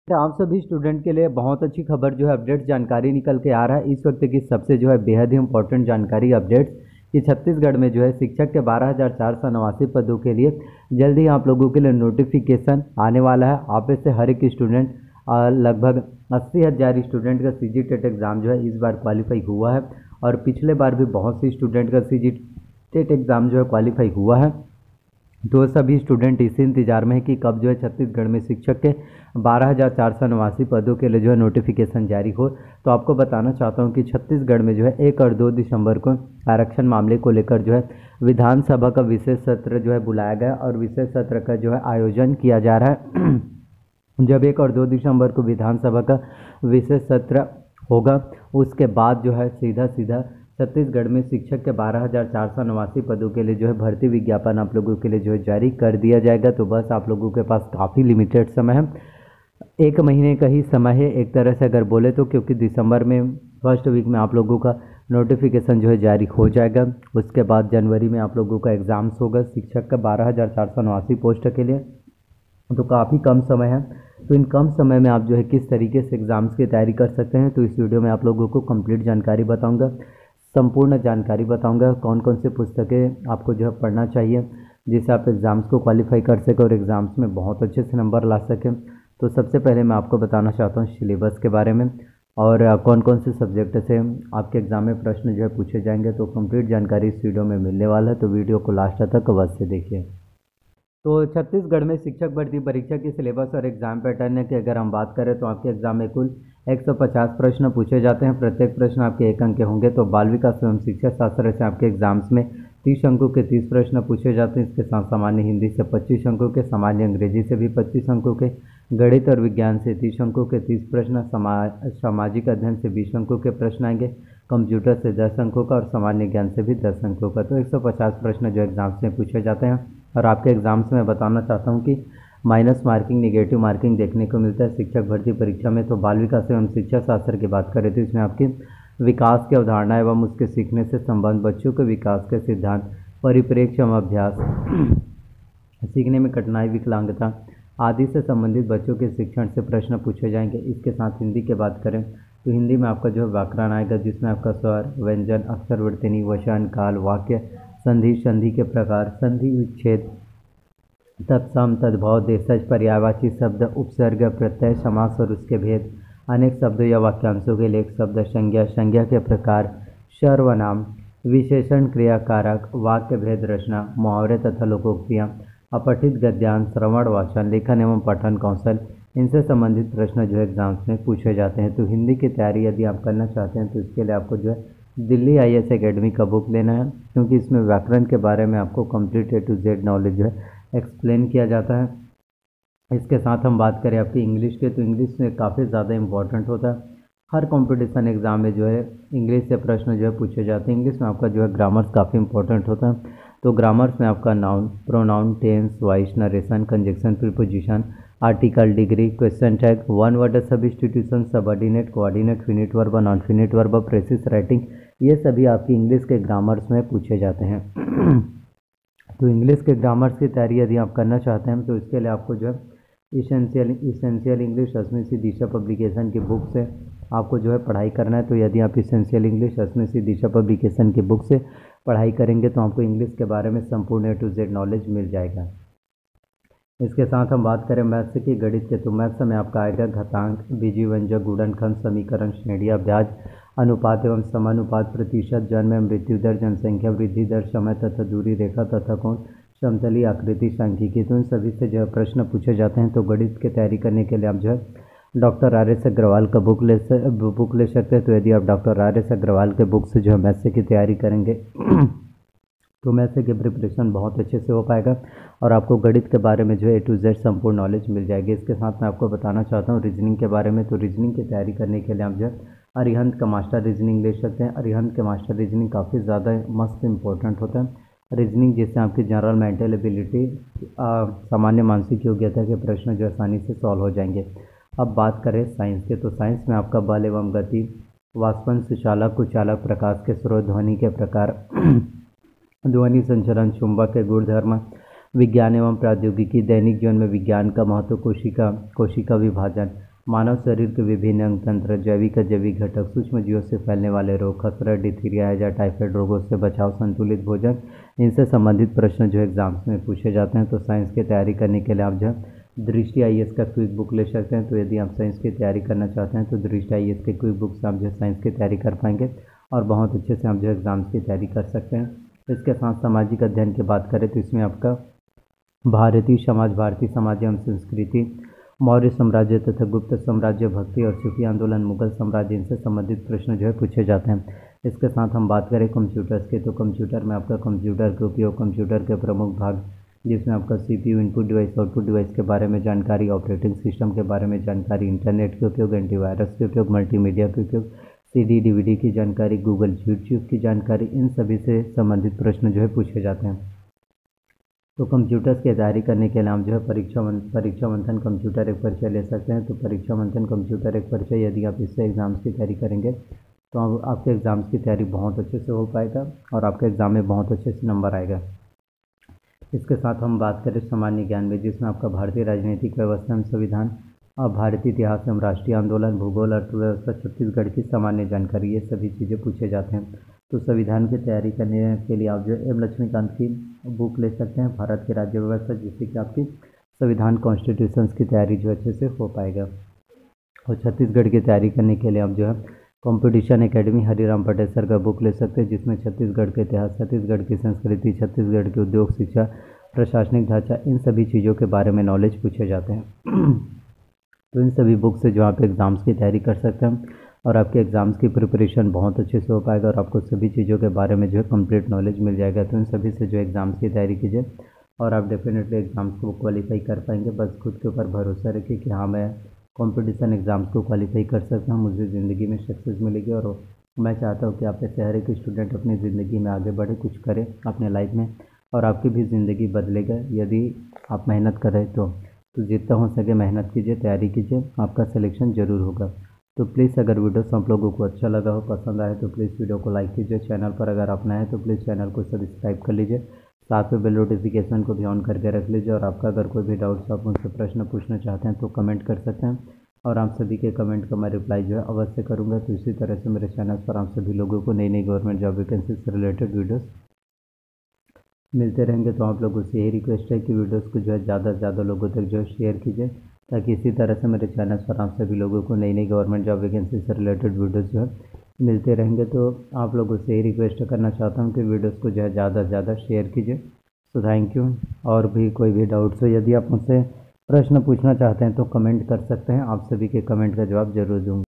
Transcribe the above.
आप सभी स्टूडेंट के लिए बहुत अच्छी खबर जो है अपडेट जानकारी निकल के आ रहा है इस वक्त की सबसे जो है बेहद ही इंपॉर्टेंट जानकारी अपडेट्स कि छत्तीसगढ़ में जो है शिक्षक के 12,489 पदों के लिए जल्द ही आप लोगों के लिए नोटिफिकेशन आने वाला है। आप में से हर एक स्टूडेंट लगभग 80,000 स्टूडेंट का सीजी टेट एग्ज़ाम जो है इस बार क्वालिफाई हुआ है और पिछले बार भी बहुत सी स्टूडेंट का सीजी टेट एग्ज़ाम जो है क्वालिफाई हुआ है। तो सभी स्टूडेंट इसी इंतजार में है कि कब जो है छत्तीसगढ़ में शिक्षक के 12,489 पदों के लिए जो है नोटिफिकेशन जारी हो। तो आपको बताना चाहता हूं कि छत्तीसगढ़ में जो है 1 और 2 दिसंबर को आरक्षण मामले को लेकर जो है विधानसभा का विशेष सत्र जो है बुलाया गया और विशेष सत्र का जो है आयोजन किया जा रहा है। जब 1 और 2 दिसंबर को विधानसभा का विशेष सत्र होगा उसके बाद जो है सीधा छत्तीसगढ़ में शिक्षक के 12,489 पदों के लिए जो है भर्ती विज्ञापन आप लोगों के लिए जो है जारी कर दिया जाएगा। तो बस आप लोगों के पास काफ़ी लिमिटेड समय है, 1 महीने का ही समय है एक तरह से अगर बोले तो, क्योंकि दिसंबर में फर्स्ट वीक में आप लोगों का नोटिफिकेशन जो है जारी हो जाएगा। उसके बाद जनवरी में आप लोगों का एग्ज़ाम्स होगा शिक्षक का 12,489 पोस्ट के लिए, तो काफ़ी कम समय है। तो इन कम समय में आप जो है किस तरीके से एग्ज़ाम्स की तैयारी कर सकते हैं, तो इस वीडियो में आप लोगों को कंप्लीट जानकारी बताऊंगा, संपूर्ण जानकारी बताऊंगा कौन कौन से पुस्तकें आपको जो है पढ़ना चाहिए जिससे आप एग्ज़ाम्स को क्वालिफाई कर सकें और एग्ज़ाम्स में बहुत अच्छे से नंबर ला सकें। तो सबसे पहले मैं आपको बताना चाहता हूँ सिलेबस के बारे में और कौन कौन से सब्जेक्ट से आपके एग्ज़ाम में प्रश्न जो है पूछे जाएंगे। तो कंप्लीट जानकारी इस वीडियो में मिलने वाला है, तो वीडियो को लास्ट तक अवश्य देखिए। तो छत्तीसगढ़ में शिक्षक भर्ती परीक्षा की सिलेबस और एग्ज़ाम पैटर्न की अगर हम बात करें तो आपके एग्ज़ाम में कुल 150 प्रश्न पूछे जाते हैं। प्रत्येक प्रश्न आपके 1 अंक के होंगे। तो बाल विकास एवं शिक्षा शास्त्र से आपके एग्ज़ाम्स में 30 अंकों के 30 प्रश्न पूछे जाते हैं। इसके साथ सामान्य हिंदी से 25 अंकों के, सामान्य अंग्रेजी से भी 25 अंकों के, गणित और विज्ञान से 30 अंकों के 30 प्रश्न, सामाजिक अध्ययन से 20 अंकों के प्रश्न आएंगे, कंप्यूटर से 10 अंकों का और सामान्य ज्ञान से भी 10 अंकों का। तो 150 प्रश्न जो एग्ज़ाम्स में पूछे जाते हैं। और आपके एग्ज़ाम्स में बताना चाहता हूँ कि माइनस मार्किंग, नेगेटिव मार्किंग देखने को मिलता है शिक्षक भर्ती परीक्षा में। तो बाल विकास एवं शिक्षा शास्त्र की बात करें तो इसमें आपकी विकास की अवधारणा एवं उसके सीखने से संबंध, बच्चों के विकास के सिद्धांत, परिप्रेक्ष्य एवं अभ्यास, सीखने में कठिनाई, विकलांगता आदि से संबंधित बच्चों के शिक्षण से प्रश्न पूछे जाएंगे। इसके साथ हिंदी की बात करें तो हिंदी में आपका जो है व्याकरण आएगा जिसमें आपका स्वर, व्यंजन, अक्षर वर्तनी, वचन, काल, वाक्य, संधि, संधि के प्रकार, संधि विच्छेद, तत्सम, तद्भव, देशज, पर्यायवाची शब्द, उपसर्ग, प्रत्यय, समास और उसके भेद, अनेक शब्दों या वाक्यांशों के लिए एक शब्द, संज्ञा, संज्ञा के प्रकार, सर्वनाम, विशेषण, क्रियाकारक, वाक्य भेद, रचना, मुहावरे तथा लोकोक्तियाँ, अपठित गद्यांश, श्रवण, वाचन, लेखन एवं पठन कौशल, इनसे संबंधित प्रश्न जो है एग्ज़ाम्स में पूछे जाते हैं। तो हिंदी की तैयारी यदि आप करना चाहते हैं तो इसके लिए आपको जो है दिल्ली IAS एकेडमी का बुक लेना है, क्योंकि इसमें व्याकरण के बारे में आपको complete A to Z knowledge जो है एक्सप्लेन किया जाता है। इसके साथ हम बात करें आपकी इंग्लिश के, तो इंग्लिश में काफ़ी ज़्यादा इंपॉर्टेंट होता है। हर कंपटीशन एग्ज़ाम में जो है इंग्लिश से प्रश्न जो है पूछे जाते हैं। इंग्लिश में आपका जो है ग्रामर्स काफ़ी इंपॉर्टेंट होता है। तो ग्रामर्स में आपका noun, pronoun, tense, voice, narration, conjunction, preposition, article, degree, question tag, one word substitution, subordinate, coordinate, finite verb, non finite verb, precis writing, ये सभी आपकी इंग्लिश के ग्रामर्स में पूछे जाते हैं। तो इंग्लिश के ग्रामर्स की तैयारी यदि आप करना चाहते हैं तो इसके लिए आपको जो है इसेंशियल इंग्लिश अस्मी सी दिशा पब्लिकेशन की बुक से आपको जो है पढ़ाई करना है। तो यदि आप इसेंशियल इंग्लिश अस्मी सी दिशा पब्लिकेशन की बुक से पढ़ाई करेंगे तो आपको इंग्लिश के बारे में संपूर्ण A to Z नॉलेज मिल जाएगा। इसके साथ हम बात करें मैथ्स की, गणित के, तो मैथ्स में आपका आएगा घातांक, बीजीव्यंजक, गुणनखंड, समीकरण, श्रेणियाँ, ब्याज, अनुपात एवं समानुपात, प्रतिशत, जन्म एवं मृत्यु दर, जनसंख्या वृद्धि दर, समय तथा दूरी रेखा तथा कोण, समतली आकृति, सांख्यिकी। तो इन सभी से जो है प्रश्न पूछे जाते हैं। तो गणित की तैयारी करने के लिए आप जो है डॉक्टर RS अग्रवाल का बुक ले सकते हैं। तो यदि आप डॉक्टर RS अग्रवाल के बुक से जो है मैथ्स की तैयारी करेंगे तो मैथ्स की प्रिपरेशन बहुत अच्छे से हो पाएगा और आपको गणित के बारे में जो है A to Z संपूर्ण नॉलेज मिल जाएगी। इसके साथ मैं आपको बताना चाहता हूँ रीजनिंग के बारे में। तो रीजनिंग की तैयारी करने के लिए आप जो है अरिहंत का मास्टर रीजनिंग ले सकते हैं। अरिहंत के मास्टर रीजनिंग काफ़ी ज़्यादा मस्त इंपॉर्टेंट होता है रीजनिंग, जिससे आपकी जनरल मेंटल एबिलिटी, सामान्य मानसिक योग्यता के प्रश्न जो आसानी से सॉल्व हो जाएंगे। अब बात करें साइंस के, तो साइंस में आपका बल एवं गति, वाष्पन, सुचालक, कुचालक, प्रकाश के स्रोत, ध्वनि के प्रकार, ध्वनि संचरण, चुंबक के गुणधर्म, विज्ञान एवं प्रौद्योगिकी, दैनिक जीवन में विज्ञान का महत्व, कोशिका विभाजन, मानव शरीर के विभिन्न अंग तंत्र, जैविक अजैविक घटक, सूक्ष्म जीवों से फैलने वाले रोग, खसरा, डिथीरिया, हैजा, टाइफाइड रोगों से बचाव, संतुलित भोजन, इनसे संबंधित प्रश्न जो एग्जाम्स में पूछे जाते हैं। तो साइंस की तैयारी करने के लिए आप जो दृष्टि IAS का क्विक बुक ले सकते हैं। तो यदि आप साइंस की तैयारी करना चाहते हैं तो दृष्टि IAS के क्विक बुक से आप जो साइंस की तैयारी कर पाएंगे और बहुत अच्छे से आप जो एग्ज़ाम्स की तैयारी कर सकते हैं। इसके साथ सामाजिक अध्ययन की बात करें तो इसमें आपका भारतीय समाज एवं संस्कृति, मौर्य साम्राज्य तथा गुप्त साम्राज्य, भक्ति और सूफी आंदोलन, मुगल साम्राज्य, इनसे संबंधित प्रश्न जो है पूछे जाते हैं। इसके साथ हम बात करें कंप्यूटर्स के तो कंप्यूटर में आपका कंप्यूटर के उपयोग, कंप्यूटर के प्रमुख भाग जिसमें आपका CPU, input device, output device के बारे में जानकारी, ऑपरेटिंग सिस्टम के बारे में जानकारी, इंटरनेट के उपयोग, एंटीवायरस के उपयोग, मल्टीमीडिया के उपयोग, CD DVD की जानकारी, गूगल यूट्यूब की जानकारी, इन सभी से संबंधित प्रश्न जो है पूछे जाते हैं। तो कंप्यूटर्स की तैयारी करने के लिए हम जो है परीक्षा मंथन कंप्यूटर एक परिचय ले सकते हैं। तो परीक्षा मंथन कंप्यूटर एक परिचय यदि आप इससे एग्ज़ाम्स की तैयारी करेंगे तो आपके एग्ज़ाम्स की तैयारी बहुत अच्छे से हो पाएगा और आपके एग्ज़ाम में बहुत अच्छे से नंबर आएगा। इसके साथ हम बात करें सामान्य ज्ञान में, जिसमें आपका भारतीय राजनीतिक व्यवस्था एवं संविधान और भारतीय इतिहास एवं राष्ट्रीय आंदोलन, भूगोल, अर्थव्यवस्था, छत्तीसगढ़ की सामान्य जानकारी, ये सभी चीज़ें पूछे जाते हैं। तो संविधान की तैयारी करने के लिए आप जो M लक्ष्मीकांत की बुक ले सकते हैं, भारत की राज्य व्यवस्था, जिससे कि आपकी संविधान कॉन्स्टिट्यूशंस की तैयारी जो अच्छे से हो पाएगा। और छत्तीसगढ़ की तैयारी करने के लिए आप जो है competition academy Hariram Patel sir का बुक ले सकते हैं, जिसमें छत्तीसगढ़ के इतिहास, छत्तीसगढ़ की संस्कृति, छत्तीसगढ़ के उद्योग, शिक्षा, प्रशासनिक ढांचा, इन सभी चीज़ों के बारे में नॉलेज पूछे जाते हैं। तो इन सभी बुक से जो आप एग्ज़ाम्स की तैयारी कर सकते हैं और आपके एग्ज़ाम्स की प्रिपरेशन बहुत अच्छे से हो पाएगा और आपको सभी चीज़ों के बारे में जो है कंप्लीट नॉलेज मिल जाएगा। तो इन सभी से जो एग्ज़ाम्स की तैयारी कीजिए और आप डेफिनेटली एग्ज़ाम्स को क्वालिफाई कर पाएंगे। बस खुद के ऊपर भरोसा रखिए कि हाँ, मैं कंपटीशन एग्ज़ाम्स को क्वालिफाई कर सकता हूँ, मुझे ज़िंदगी में सक्सेस मिलेगी और मैं चाहता हूँ कि आप ऐसे हर एक स्टूडेंट अपनी ज़िंदगी में आगे बढ़े, कुछ करे अपने लाइफ में और आपकी भी ज़िंदगी बदलेगा यदि आप मेहनत करें तो जितना हो सके मेहनत कीजिए, तैयारी कीजिए, आपका सिलेक्शन ज़रूर होगा। तो प्लीज़ अगर वीडियो आप लोगों को अच्छा लगा हो, पसंद आए तो प्लीज़ वीडियो को लाइक कीजिए। चैनल पर अगर आप नए हैं तो प्लीज़ चैनल को सब्सक्राइब कर लीजिए, साथ में बेल नोटिफिकेशन को भी ऑन करके रख लीजिए। और आपका अगर कोई भी डाउट्स आप मुझसे प्रश्न पूछना चाहते हैं तो कमेंट कर सकते हैं और आप सभी के कमेंट का मैं रिप्लाई जो है अवश्य करूँगा। तो इसी तरह से मेरे चैनल पर आप सभी लोगों को नई गवर्नमेंट जॉब वैकेंसी से रिलेटेड वीडियोज़ मिलते रहेंगे। तो आप लोगों से यही रिक्वेस्ट है कि वीडियोस को जो है ज़्यादा से ज़्यादा लोगों तक जो है शेयर कीजिए, ताकि इसी तरह से मेरे चैनल पर आप सभी लोगों को नई गवर्नमेंट जॉब वैकेंसी से रिलेटेड वीडियोस जो है मिलते रहेंगे। तो आप लोगों से यही रिक्वेस्ट करना चाहता हूँ कि वीडियोस को जो है ज़्यादा से ज़्यादा शेयर कीजिए। So thank you. और भी कोई भी डाउट्स हो, यदि आप मुझसे प्रश्न पूछना चाहते हैं तो कमेंट कर सकते हैं, आप सभी के कमेंट का जवाब ज़रूर दूँगा।